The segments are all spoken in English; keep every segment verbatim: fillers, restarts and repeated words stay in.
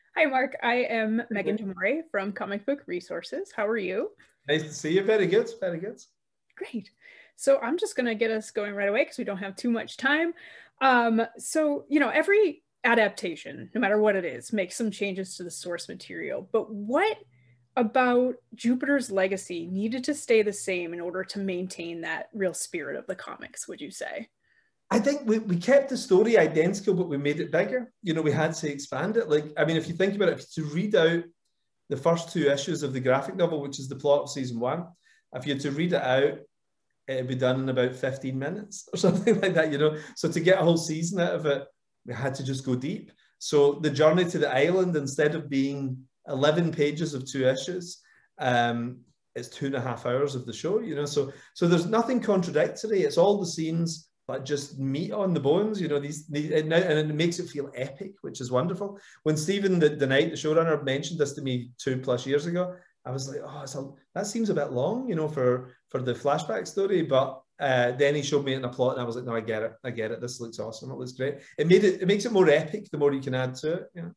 Hi, Mark. I am Megan Tamore from Comic Book Resources. How are you? Nice to see you. Very good. Very good. Great. So I'm just going to get us going right away because we don't have too much time. Um, so, you know, every adaptation, no matter what it is, makes some changes to the source material. But what about Jupiter's Legacy needed to stay the same in order to maintain that real spirit of the comics, would you say? I think we, we kept the story identical, but we made it bigger. You know, we had to expand it. Like, I mean, if you think about it, to read out the first two issues of the graphic novel, which is the plot of season one, if you had to read it out, it'd be done in about fifteen minutes or something like that, you know. So to get a whole season out of it, we had to just go deep. So the journey to the island, instead of being eleven pages of two issues, um, it's two and a half hours of the show, you know. So so there's nothing contradictory. It's all the scenes, but just meat on the bones, you know, these, these and it makes it feel epic, which is wonderful. When Steven DeKnight, the showrunner, mentioned this to me two plus years ago, I was like, oh, it's a, that seems a bit long, you know, for, for the flashback story. But uh, then he showed me it in a plot and I was like, no, I get it. I get it. This looks awesome. It looks great. It made it, it makes it more epic the more you can add to it. Yeah.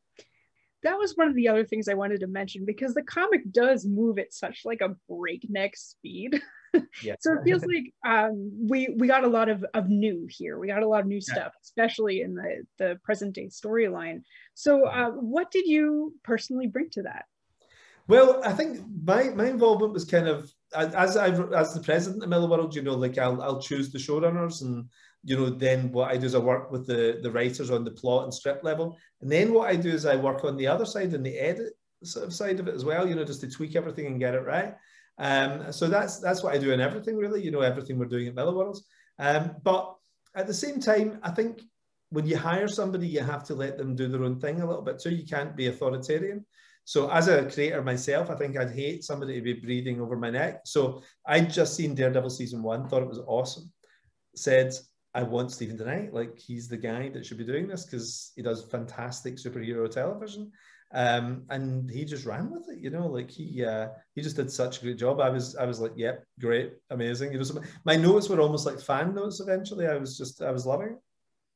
That was one of the other things I wanted to mention because the comic does move at such like a breakneck speed. Yeah. So it feels like um, we we got a lot of, of new here. We got a lot of new Yeah. stuff, especially in the, the present day storyline. So uh, what did you personally bring to that? Well, I think my my involvement was kind of as I as the president of Millar World, you know, like I'll I'll choose the showrunners, and you know, then what I do is I work with the the writers on the plot and script level, and then what I do is I work on the other side and the edit sort of side of it as well, you know, just to tweak everything and get it right. Um, so that's that's what I do in everything, really, you know, everything we're doing at Millar Worlds. Um, but at the same time, I think when you hire somebody, you have to let them do their own thing a little bit too. You can't be authoritarian. So as a creator myself, I think I'd hate somebody to be breathing over my neck. So I'd just seen Daredevil season one, thought it was awesome. Said, I want Steven DeKnight. Like, he's the guy that should be doing this because he does fantastic superhero television. Um, and he just ran with it, you know, like he uh, he just did such a great job. I was I was like, yep, great, amazing. You know, so my notes were almost like fan notes eventually. I was just I was loving it.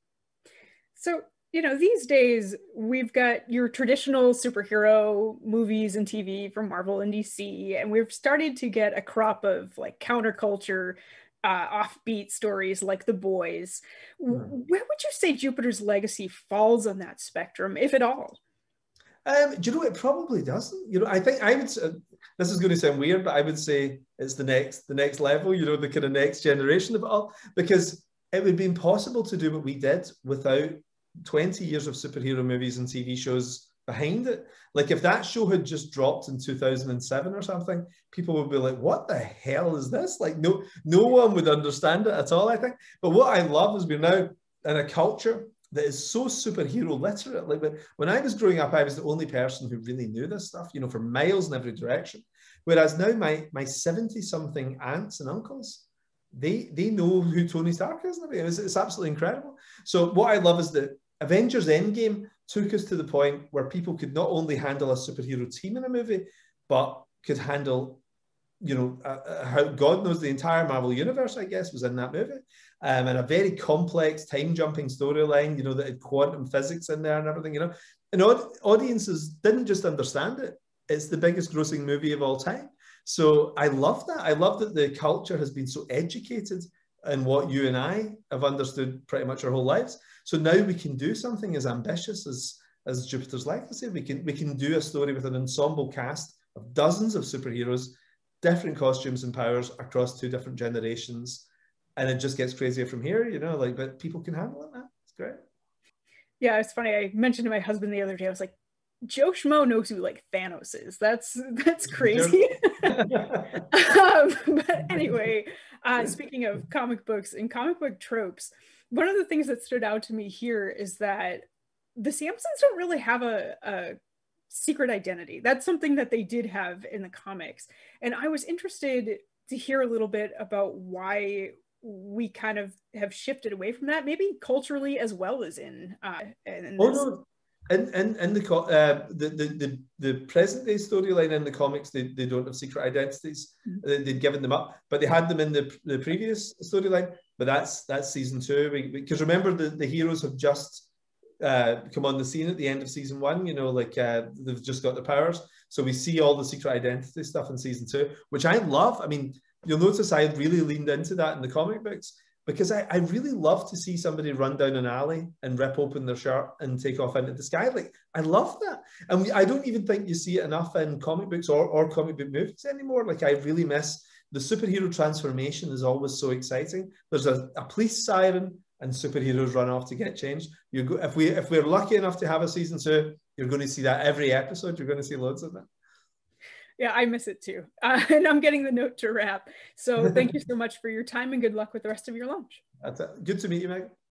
So, you know, these days we've got your traditional superhero movies and T V from Marvel and D C, and we've started to get a crop of like counterculture, uh, offbeat stories like The Boys. Hmm. Where would you say Jupiter's Legacy falls on that spectrum, if at all? Um, do you know, it probably doesn't. You know, I think I would. Uh, this is going to sound weird, but I would say it's the next, the next level. You know, the kind of next generation of it all, because it would be impossible to do what we did without twenty years of superhero movies and T V shows behind it. Like, if that show had just dropped in two thousand seven or something, people would be like, "What the hell is this?" Like, no, no one would understand it at all, I think. But what I love is we're now in a culture that is so superhero literate. Like, when, when I was growing up, I was the only person who really knew this stuff, you know, for miles in every direction. Whereas now my my seventy-something aunts and uncles, they they know who Tony Stark is. It's, it's absolutely incredible. So what I love is that Avengers Endgame took us to the point where people could not only handle a superhero team in a movie, but could handle, you know, uh, how God knows the entire Marvel universe, I guess, was in that movie. Um, and a very complex time jumping storyline, you know, that had quantum physics in there and everything, you know. And audiences didn't just understand it. It's the biggest grossing movie of all time. So I love that. I love that the culture has been so educated in what you and I have understood pretty much our whole lives. So now we can do something as ambitious as, as Jupiter's Legacy. We can, we can do a story with an ensemble cast of dozens of superheroes, different costumes and powers across two different generations. And it just gets crazier from here, you know, like, but people can handle it now. It's great. Yeah, it's funny. I mentioned to my husband the other day, I was like, Joe Schmo knows who like Thanos is. That's that's crazy. um, but anyway, uh, speaking of comic books and comic book tropes, one of the things that stood out to me here is that the Samsons don't really have a, a secret identity. That's something that they did have in the comics. And I was interested to hear a little bit about why we kind of have shifted away from that, maybe culturally as well as in uh in Oh this. no, in in in the uh, the, the the the present day storyline in the comics, they, they don't have secret identities. Mm-hmm. they, they'd given them up, but they had them in the the previous storyline. But that's that's season two, because remember the the heroes have just uh, come on the scene at the end of season one. You know, like uh, they've just got the powers. So we see all the secret identity stuff in season two, which I love. I mean, you'll notice I really leaned into that in the comic books because I, I really love to see somebody run down an alley and rip open their shirt and take off into the sky. Like, I love that. And we, I don't even think you see it enough in comic books or, or comic book movies anymore. Like, I really miss the superhero transformation is always so exciting. There's a, a police siren and superheroes run off to get changed. You go, if we if we're lucky enough to have a season two, you're going to see that every episode. You're going to see loads of it. Yeah, I miss it too. Uh, and I'm getting the note to wrap. So thank you so much for your time and good luck with the rest of your lunch. That's it. Good to meet you, Meg.